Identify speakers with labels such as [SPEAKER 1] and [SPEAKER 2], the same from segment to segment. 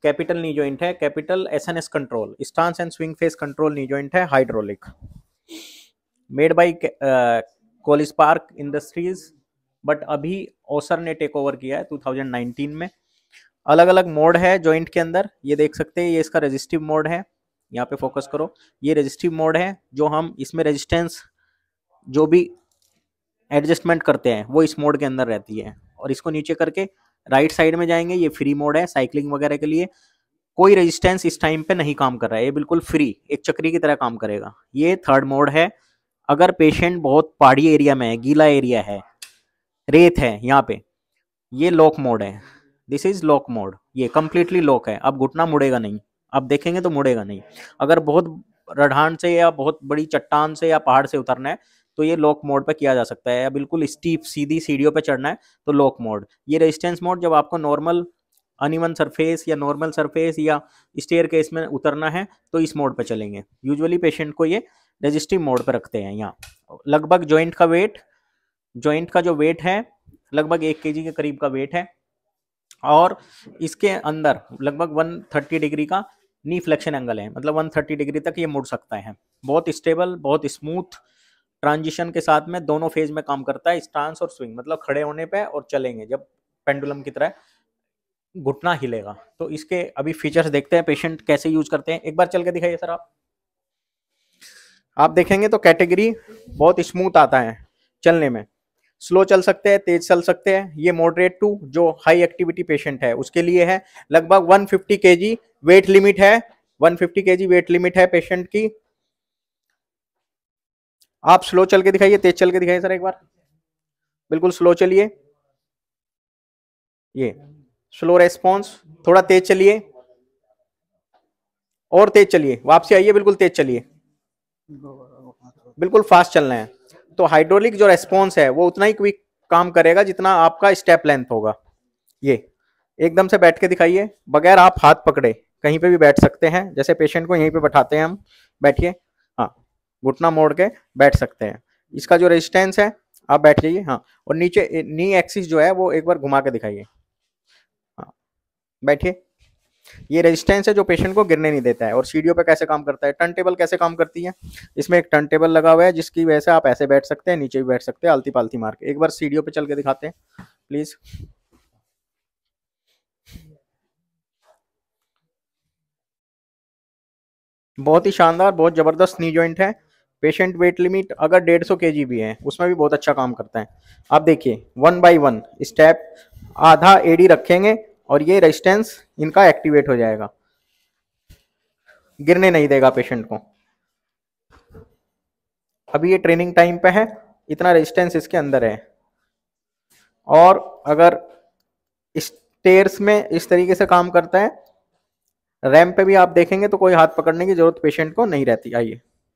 [SPEAKER 1] Capital knee joint है, capital SNS control, stance and swing phase control knee joint है, hydraulic, made by कोलिस्पार्क industries, but अभी ओसर ने टेक ओवर किया है 2019 में। अलग अलग मोड है जॉइंट के अंदर, ये देख सकते हैं, ये इसका रेजिस्टिव मोड है, यहाँ पे फोकस करो, ये रेजिस्टिव मोड है, जो हम इसमें रेजिस्टेंस जो भी एडजस्टमेंट करते हैं वो इस मोड के अंदर रहती है। और इसको नीचे करके राइट साइड में जाएंगे, ये फ्री मोड है साइकिलिंग वगैरह के लिए, कोई रेजिस्टेंस इस टाइम पे नहीं काम कर रहा है, ये बिल्कुल फ्री एक चक्री की तरह काम करेगा। ये थर्ड मोड है, अगर पेशेंट बहुत पहाड़ी एरिया में है, गीला एरिया है, रेत है यहाँ पे, ये लॉक मोड है, दिस इज लॉक मोड, ये कंप्लीटली लॉक है, अब घुटना मुड़ेगा नहीं, आप देखेंगे तो मुड़ेगा नहीं। अगर बहुत रढ़ान से या बहुत बड़ी चट्टान से या पहाड़ से उतरना है तो ये लॉक मोड पे किया जा सकता है, या बिल्कुल स्टीप सीधी सीढ़ियों पे चढ़ना है तो लॉक मोड। ये रेजिस्टेंस मोड जब आपको नॉर्मल अनइवन सरफेस या नॉर्मल सरफेस या स्टेयर केस में उतरना है तो इस मोड पे चलेंगे। यूजुअली पेशेंट को ये रेजिस्टिव मोड पे रखते हैं। यहाँ लगभग जॉइंट का जो वेट है लगभग 1 kg के करीब का वेट है, और इसके अंदर लगभग 130 डिग्री का नी फ्लेक्शन एंगल है, मतलब 130 डिग्री तक ये मुड़ सकता है। बहुत स्टेबल, बहुत स्मूथ ट्रांजिशन के साथ में दोनों फेज में काम करता है, स्टांस और स्विंग, मतलब खड़े होने पे और चलेंगे जब पेंडुलम की तरह घुटना हिलेगा। तो इसके अभी फीचर्स देखते हैं पेशेंट कैसे यूज करते हैं, एक बार चल के दिखाइए सर। आप देखेंगे तो कैटेगरी बहुत स्मूथ आता है चलने में, स्लो चल सकते हैं, तेज चल सकते हैं। ये मॉडरेट टू जो हाई एक्टिविटी पेशेंट है उसके लिए है, लगभग 150 kg वेट लिमिट है, 150 kg वेट लिमिट है पेशेंट की। आप स्लो चल के दिखाइए, तेज चल के दिखाइए सर एक बार, बिल्कुल स्लो चलिए, ये स्लो रेस्पॉन्स, थोड़ा तेज चलिए, और तेज चलिए, वापसी आइए, बिल्कुल तेज चलिए, बिल्कुल फास्ट चलना है। तो हाइड्रोलिक जो रेस्पॉन्स है वो उतना ही क्विक काम करेगा जितना आपका स्टेप लेंथ होगा। ये एकदम से बैठ के दिखाइए, बगैर आप हाथ पकड़े कहीं पे भी बैठ सकते हैं, जैसे पेशेंट को यहीं पे बैठाते हैं हम, बैठिए, हाँ, घुटना मोड़ के बैठ सकते हैं। इसका जो रेजिस्टेंस है, आप बैठ जाइए, हाँ, और नीचे नी एक्सिस जो है वो एक बार घुमा के दिखाइए, हाँ, बैठिए। ये रेजिस्टेंस है जो पेशेंट को गिरने नहीं देता है। और सीढ़ियों पे कैसे काम करता है, टर्न टेबल कैसे काम करती है, इसमें एक टर्न टेबल लगा हुआ है जिसकी वजह से आप ऐसे बैठ सकते हैं, नीचे भी बैठ सकते हैं, आलती पालती मार के। एक बार सीढ़ियों पे चल के दिखाते हैं प्लीज। बहुत ही शानदार, बहुत जबरदस्त नी जॉइंट है। पेशेंट वेट लिमिट अगर 150 kg भी है उसमें भी बहुत अच्छा काम करता है। आप देखिए 1 बाई 1 स्टेप, आधा एडी रखेंगे और ये रेजिस्टेंस इनका एक्टिवेट हो जाएगा, गिरने नहीं देगा पेशेंट को। अभी ये ट्रेनिंग टाइम पे है, इतना रेजिस्टेंस इसके अंदर है। और अगर स्टेयर्स में इस तरीके से काम करता है, रैंप पे भी आप देखेंगे तो कोई हाथ पकड़ने की जरूरत पेशेंट को नहीं रहती। आइए,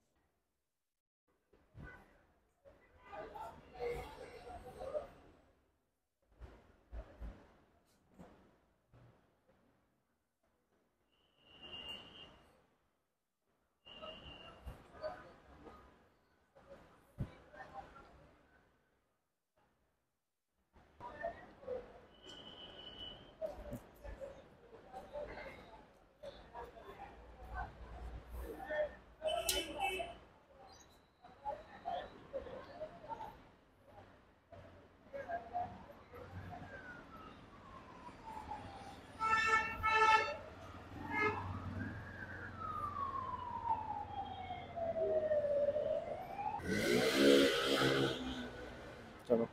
[SPEAKER 1] चलो।